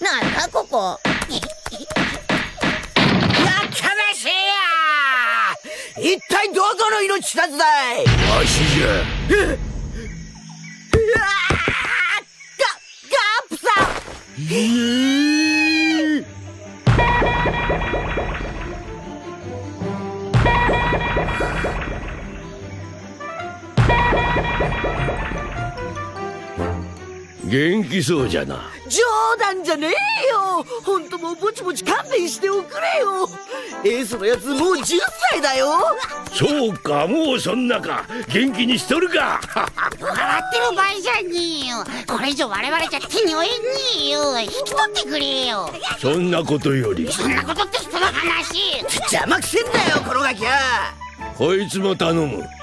なんだここ。 やったなせや。一体どこの命知らずだい。 わしじゃ。 ガープさん。 元気そうじゃな。 冗談じゃねえよ。ほんともうぼちぼち勘弁しておくれよ。エースのやつもう10歳だよ。 そうか、もうそんなか。元気にしとるか。 笑ってる場合じゃねえよ。これ以上我々じゃ手に負えねえよ。引き取ってくれよ。 そんなことより、 そんなことって人の話。 邪魔くせんだよ、転がきゃ。 こいつも頼む。